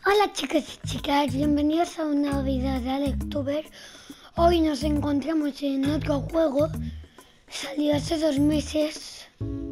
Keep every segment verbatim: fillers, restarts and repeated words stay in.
Hola chicos y chicas, bienvenidos a un nuevo video de AlecTuber. Hoy nos encontramos en otro juego, salió hace dos meses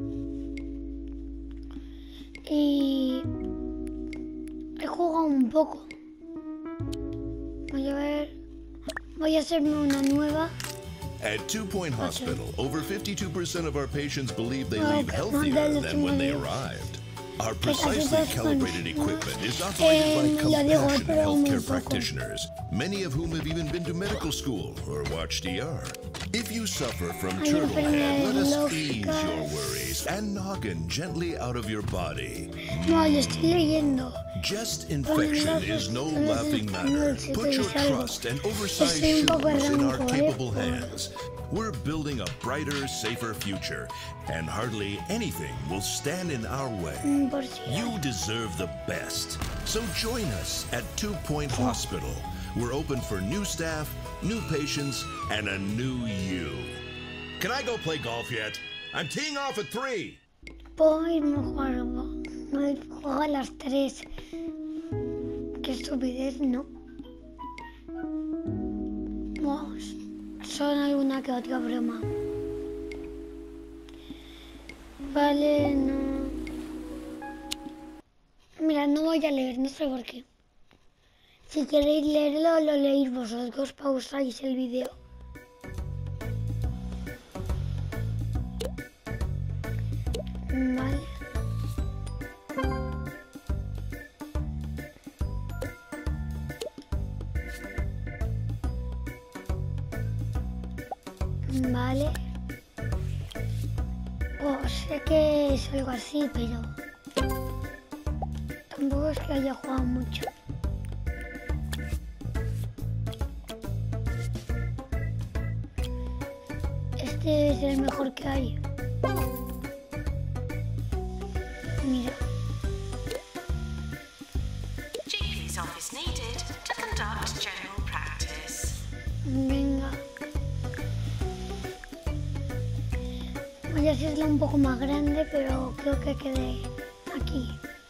y he jugado un poco. Voy a ver, voy a hacerme una nueva. At Two Point Hospital, over fifty-two percent of our patients believe they leave healthier than when they arrived. Our precisely calibrated equipment is operated by compassionate healthcare practitioners, many of whom have even been to medical school or watched E R. If you suffer from turtle head, let us ease your worries and noggin gently out of your body. No, lo estoy leyendo. Chest infection is no laughing matter. Put your trust and oversized shoes in our capable hands. We're building a brighter, safer future, and hardly anything will stand in our way. You deserve the best. So join us at Two Point Hospital. We're open for new staff, new patients, and a new you. Can I go play golf yet? I'm teeing off at three. Puedo irme a jugar, no juego a las tres. Qué estupidez, ¿no? Vamos. Son alguna que otra broma. Vale, no. Mira, no voy a leer, no sé por qué. Si queréis leerlo, lo leéis vosotros, pausáis el vídeo. Vale. Vale. Oh, sé que es algo así, pero tampoco es que haya jugado mucho. Este es el mejor que hay. Mira. G P's office needed to conduct general practice. Venga. Voy a hacerla un poco más grande, pero creo que quede aquí.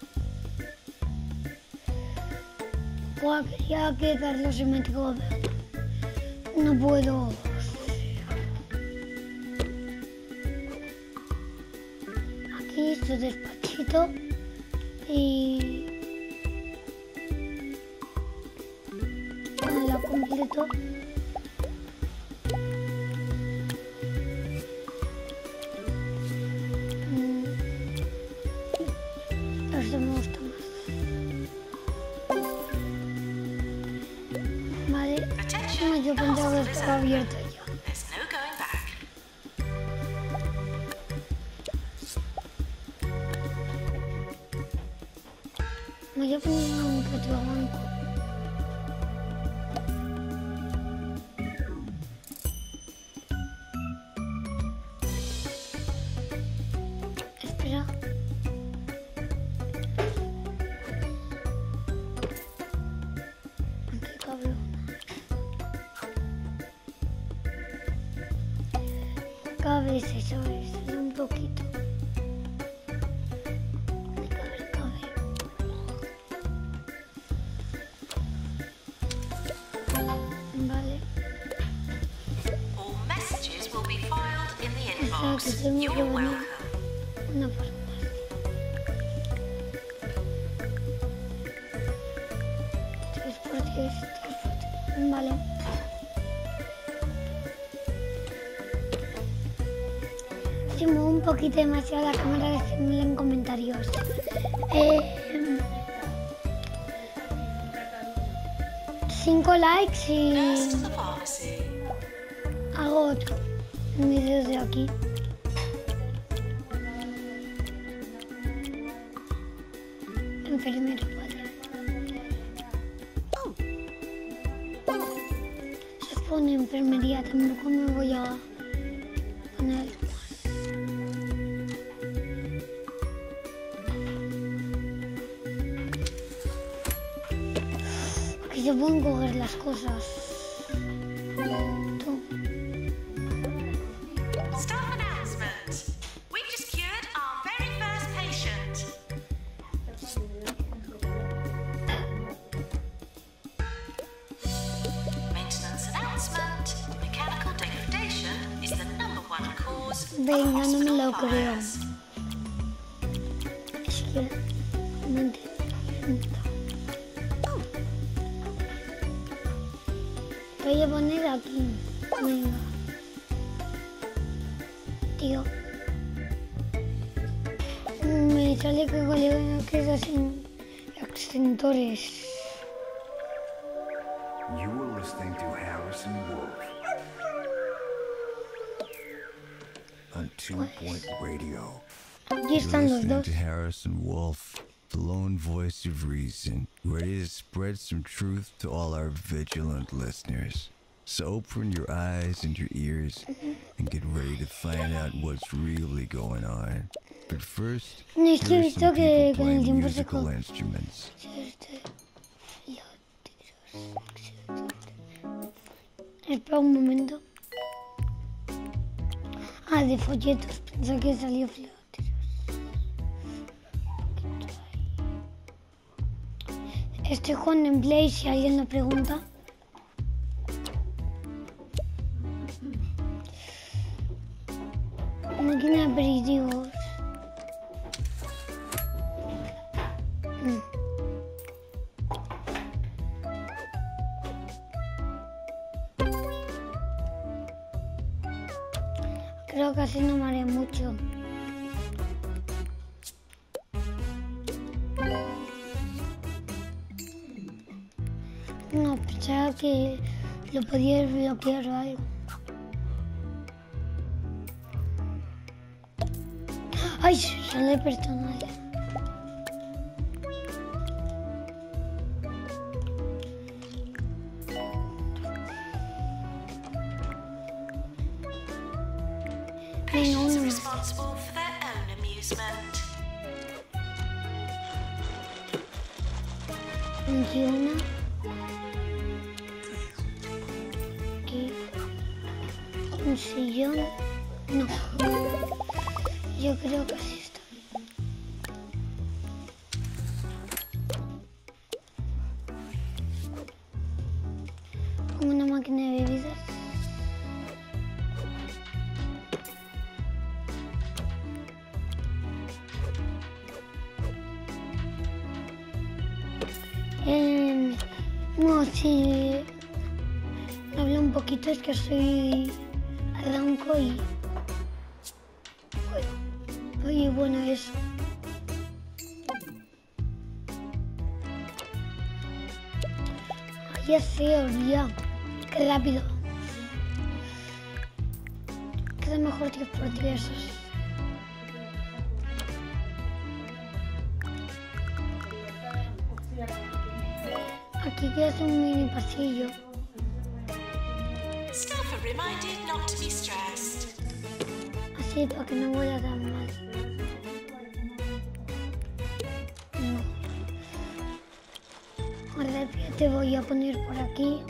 Buah, quería quedarlo simétrico. No puedo. Aquí su despachito y lo completo. Este me gusta más. Vale, no, yo pensaba que estaba abierto ya. Voy a poner un otro banco. Espera. Aquí cabe una. Cabe ese, ¿sabes? Un poquito. Que tengo que poner una parte. Tres por tres, tres por tres. Vale. Si muevo un poquito demasiado la cámara, decídmelo en comentarios. Eh, cinco likes y hago otro. Un vídeo de aquí. Enfermero, vale. Se pone enfermería, tampoco me voy a poner más. Aquí se pueden coger las cosas. Tú. Staff announcement. We've just cured our very first patient. Venga, no me lo creo. Es que no entiendo. Voy a poner aquí. Venga. Tío. Me sale que colega queda sin extintores. You are listening to Harrison Wolf on Two Point Radio. Aquí están los dos. To Harrison Wolf, the lone voice of reason, ready to spread some truth to all our vigilant listeners. So open your eyes and your ears and get ready to find out what's really going on. But first, here are some people playing musical instruments. Espera un momento. Ah, de folletos. Pensé que salió flauteros. Estoy jugando en Play, si alguien lo pregunta. Máquina de aperitivos. Mm. Creo que así no me haré mucho. No, pensaba que lo podía bloquear o algo. ¡Ay! Sale personal. Patients are responsible for their own amusement. Funciona. Aquí. Un sillón. No. Yo creo que así está bien. Pongo una máquina de bebidas. Eh, no, si hablo un poquito es que soy arranco y bueno, oye, bueno eso. Ya sé, olvidado. Qué rápido. Queda mejor tres por tres. Aquí queda un mini pasillo. Staff are reminded not to be stressed. Así para que no huela tan mal. No. Ahora te voy a poner por aquí.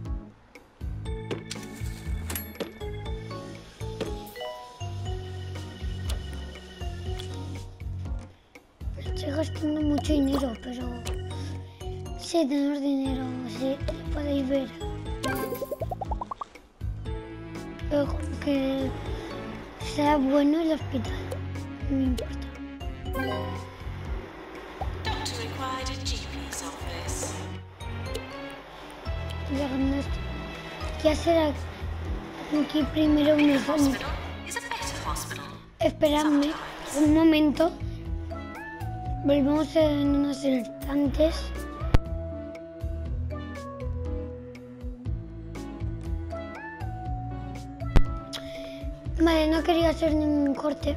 Estoy gastando mucho dinero, pero sí, tener dinero, sí, podéis ver. Pero como que sea bueno el hospital, no me importa. Doctor required at G P's office. Diagnóstico. ¿Qué hacer aquí primero? Bigger Me hospital is a better hospital. Esperadme un momento. Volvemos en unos instantes. Vale, no quería hacer ningún corte.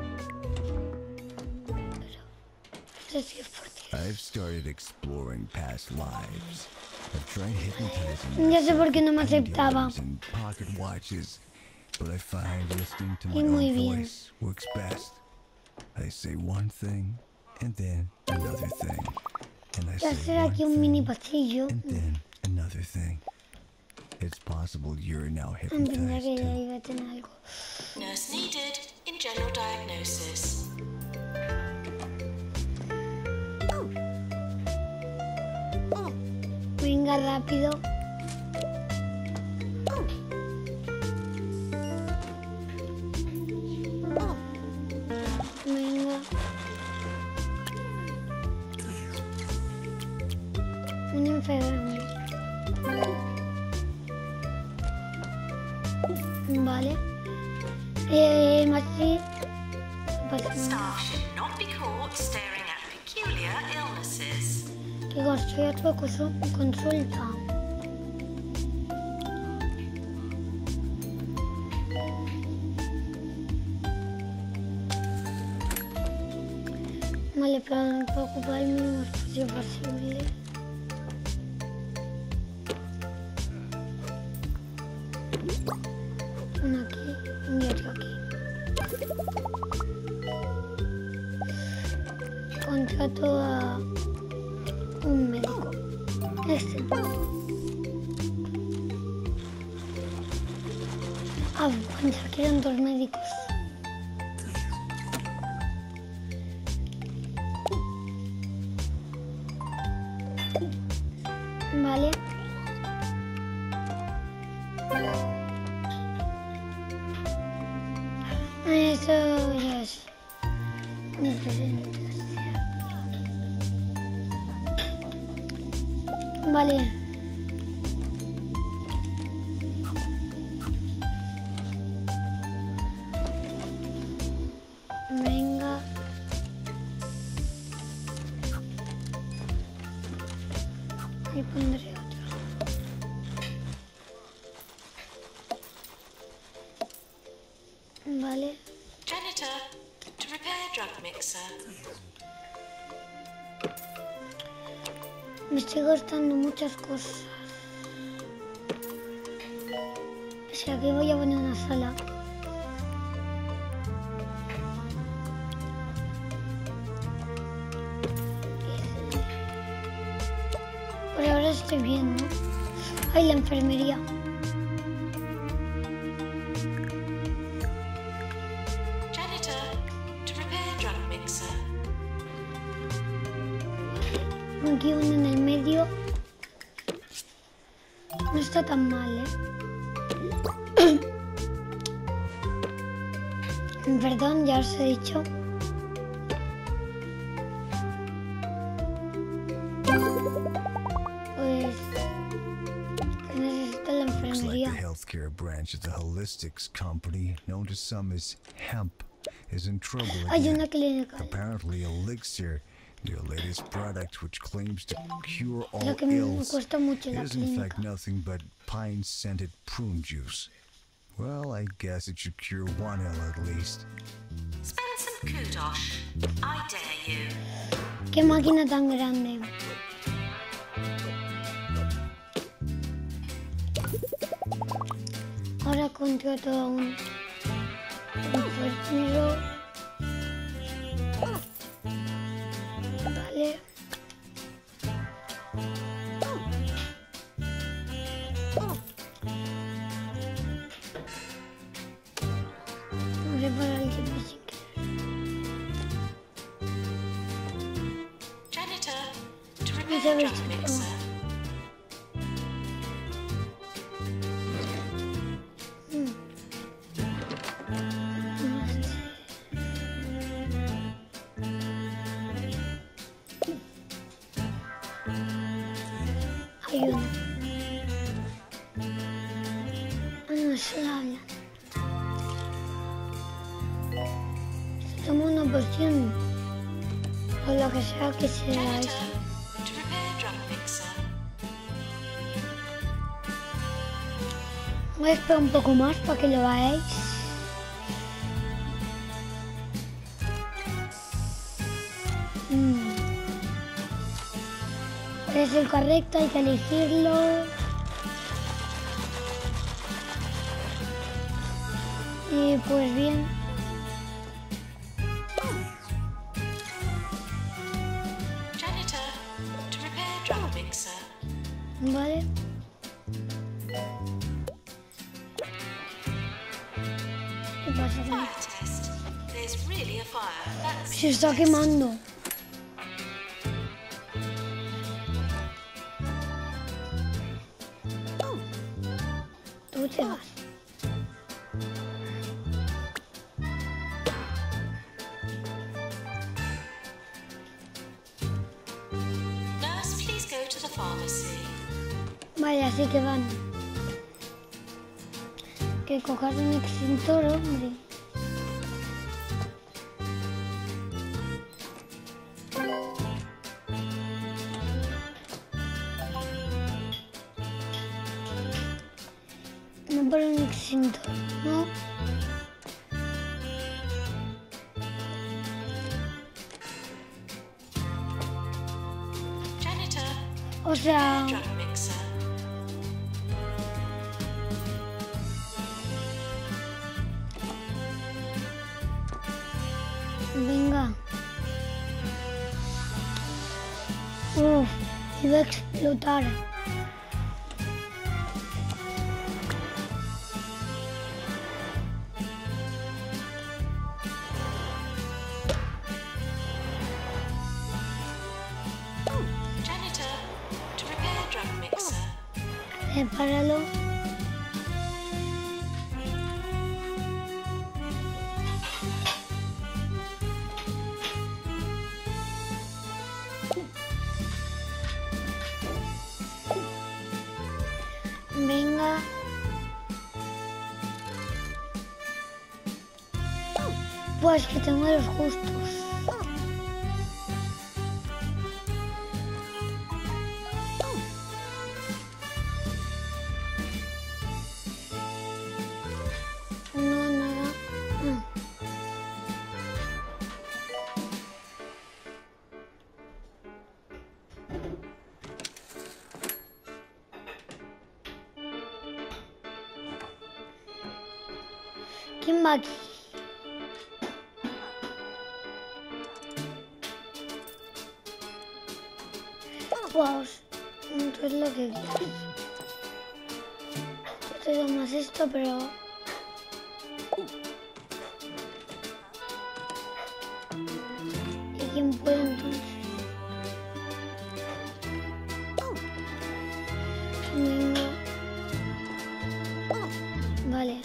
Pero esto sí es fuerte. I've started exploring past lives. I've tried hypnotizing Ya sé por qué no me aceptaba. myself and pocket watches, but I find listening to my Y muy own bien. voice works best. I say one thing and then another thing, and I Voy a say hacer one aquí un thing mini pasillo. and then another thing. It's possible you're now Entendía hypnotized que ya too. iba a tener algo. Nurse needed in general diagnosis. Venga, rápido. Un enfermo. Vale. Eh, más sí. Staff should not be caught staring at peculiar illnesses. Que construya tu consu- consulta. Vale, pero para ocupar el mínimo espacio posible. Uno aquí y otro aquí. Contrato a un médico. Este. Ah, pensaba que eran dos médicos. Vale. Eso ya es mi presentación. Vale. Venga. Y pondré otro. Vale. Janitor, to repair drug mixer. Me estoy gastando muchas cosas. O sea que voy a poner una sala. Por ahora estoy bien, ¿no? Ay, la enfermería. Janitor, to repair drug mixer. Aquí uno en el medio. No está tan mal, ¿eh? Perdón, ya os he dicho. Pues necesito la Looks like enfermería. the healthcare branch of the Holistics company, known to some as Hemp, is in trouble Hay again. una clínica. Apparently, Elixir, their latest product which claims to cure all Lo que me ills, cuesta mucho la is in fact clínica. nothing but pine-scented prune juice. Well, I guess it should cure one ill at least. Spend some kudosh. I dare you. Qué máquina tan grande. Ahora contrato a un enfermero. Vale. Vamos a parar el tiempo sin querer. Janitor, to Vamos a repair ver drug si mixer. hay uno. Ah, no, se la habla. Se toma una poción. O lo que sea que sea Janitor, eso. to repair drug mixer. Voy a esperar un poco más para que lo veáis. Mm. Es el correcto, hay que elegirlo. Y pues bien. Janitor, to repair drug mixer. Vale. ¿Qué pasa con Fire test. There's really a fire. That's Se está quemando. Tú te vas. Nurse, please go to the pharmacy. Vale, así que van. Que cojas un extintor, hombre. No por un extintor, ¿no? O sea... Venga. Uf, iba a explotar. Repáralo. Venga. Pues que tengo los justos. ¿Quién va aquí? Pues, esto es lo que quieras. Yo te doy más esto, pero... ¿Y quién puede entonces? Venga. Vale.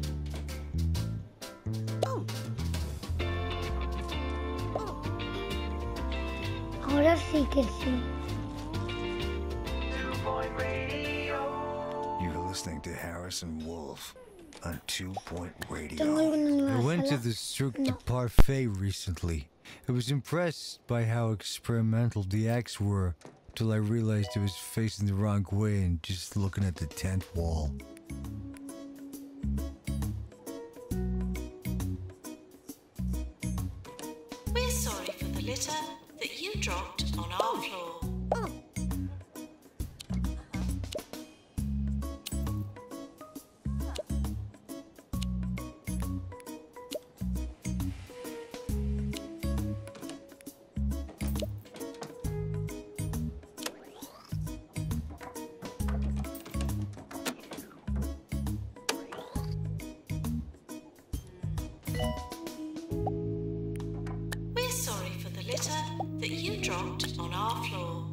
Ahora sí que sí. You're listening to Harrison Wolf on Two Point Radio. Tengo alguna nueva I went to sala. the Cirque No. du Parfait recently. I was impressed by how experimental the acts were, till I realized I was facing the wrong way and just looking at the tent wall. We're sorry for the litter that you dropped on our floor. We're sorry for the litter that you dropped on our floor.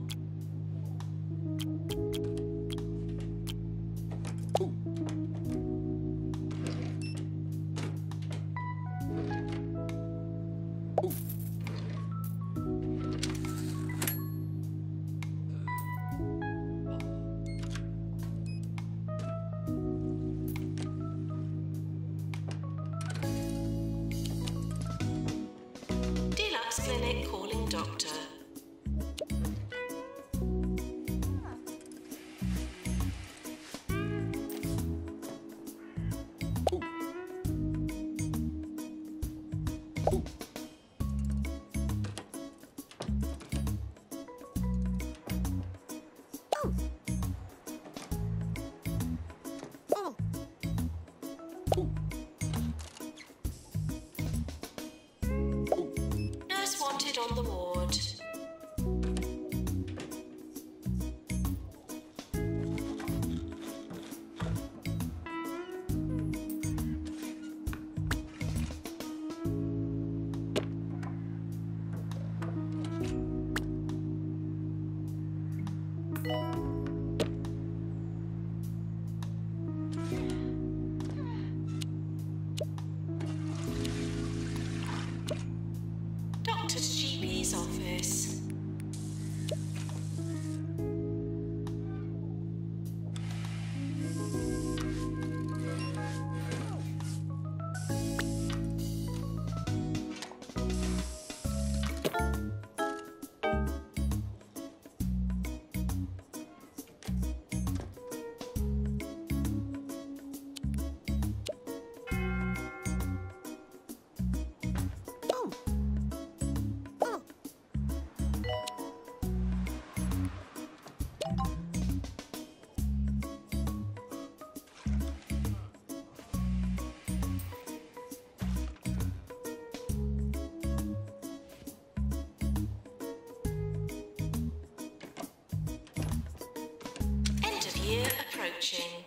Deluxe Clinic calling doctor. Nurse wanted on the ward. Doctor's G P's office. approaching